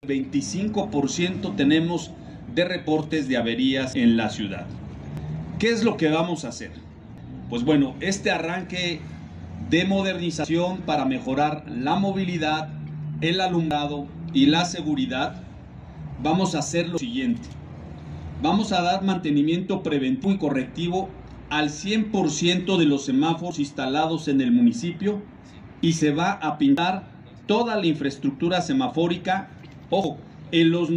25% tenemos de reportes de averías en la ciudad. ¿Qué es lo que vamos a hacer? Pues bueno, este arranque de modernización para mejorar la movilidad, el alumbrado y la seguridad, vamos a hacer lo siguiente. Vamos a dar mantenimiento preventivo y correctivo al 100% de los semáforos instalados en el municipio y se va a pintar toda la infraestructura semafórica, ojo, en los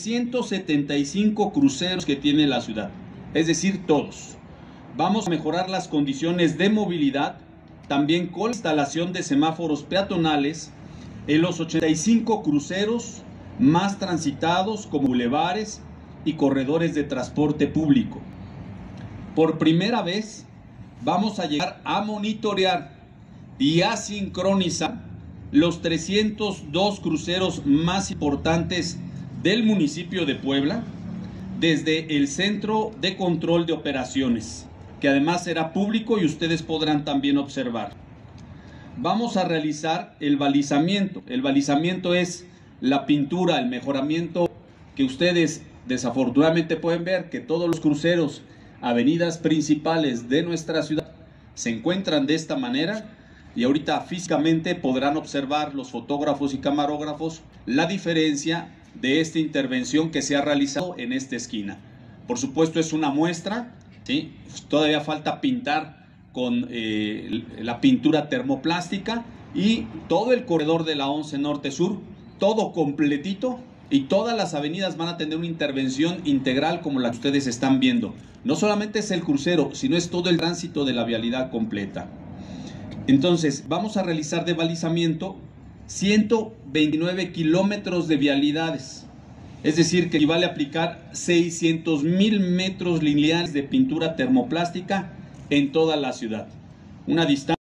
975 cruceros que tiene la ciudad, es decir, todos. Vamos a mejorar las condiciones de movilidad, también con la instalación de semáforos peatonales en los 85 cruceros más transitados como bulevares y corredores de transporte público. Por primera vez vamos a llegar a monitorear y a sincronizar los 302 cruceros más importantes del municipio de Puebla desde el Centro de Control de Operaciones, que además será público y ustedes podrán también observar. Vamos a realizar el balizamiento. El balizamiento es la pintura, el mejoramiento que ustedes desafortunadamente pueden ver que todos los cruceros, avenidas principales de nuestra ciudad se encuentran de esta manera, y ahorita físicamente podrán observar los fotógrafos y camarógrafos la diferencia de esta intervención que se ha realizado en esta esquina. Por supuesto es una muestra, ¿sí? Todavía falta pintar con la pintura termoplástica y todo el corredor de la 11 Norte Sur, todo completito, y todas las avenidas van a tener una intervención integral como la que ustedes están viendo. No solamente es el crucero, sino es todo el tránsito de la vialidad completa. Entonces, vamos a realizar de balizamiento 129 kilómetros de vialidades. Es decir, que equivale a aplicar 600,000 metros lineales de pintura termoplástica en toda la ciudad. Una distancia